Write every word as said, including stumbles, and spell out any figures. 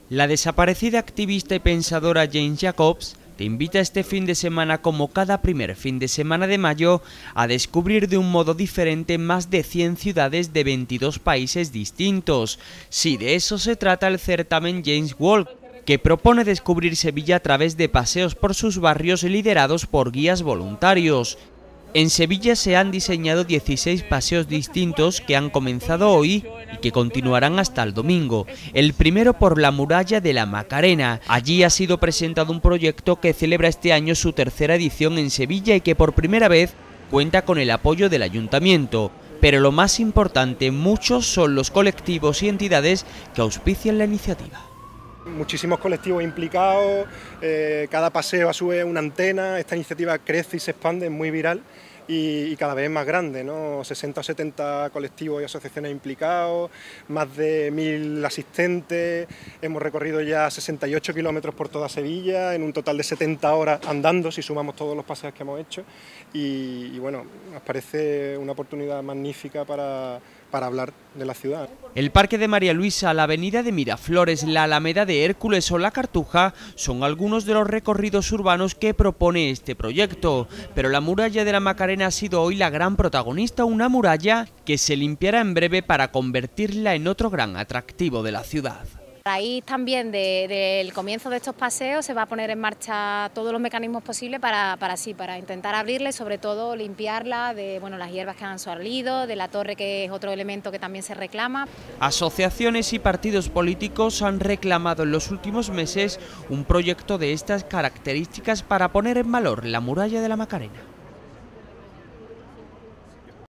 La desaparecida activista y pensadora Jane Jacobs te invita este fin de semana, como cada primer fin de semana de mayo, a descubrir de un modo diferente más de cien ciudades de veintidós países distintos. Sí, de eso se trata el certamen Jane's Walk, que propone descubrir Sevilla a través de paseos por sus barrios liderados por guías voluntarios. En Sevilla se han diseñado dieciséis paseos distintos que han comenzado hoy y que continuarán hasta el domingo. El primero por la muralla de la Macarena. Allí ha sido presentado un proyecto que celebra este año su tercera edición en Sevilla y que por primera vez cuenta con el apoyo del ayuntamiento. Pero lo más importante, muchos son los colectivos y entidades que auspician la iniciativa. Muchísimos colectivos implicados, eh, cada paseo a su vez una antena. Esta iniciativa crece y se expande, es muy viral y, y cada vez es más grande, ¿no? sesenta o setenta colectivos y asociaciones implicados, más de mil asistentes. Hemos recorrido ya sesenta y ocho kilómetros por toda Sevilla, en un total de setenta horas andando, si sumamos todos los paseos que hemos hecho. Y, y bueno, nos parece una oportunidad magnífica para, para hablar de la ciudad. El Parque de María Luisa, la Avenida de Miraflores, la Alameda de Hércules o la Cartuja son algunos de los recorridos urbanos que propone este proyecto. Pero la muralla de la Macarena ha sido hoy la gran protagonista, una muralla que se limpiará en breve para convertirla en otro gran atractivo de la ciudad. A raíz también de, del comienzo de estos paseos se va a poner en marcha todos los mecanismos posibles para, para sí, para intentar abrirla y sobre todo limpiarla de bueno, las hierbas que han salido, de la torre, que es otro elemento que también se reclama. Asociaciones y partidos políticos han reclamado en los últimos meses un proyecto de estas características para poner en valor la muralla de la Macarena.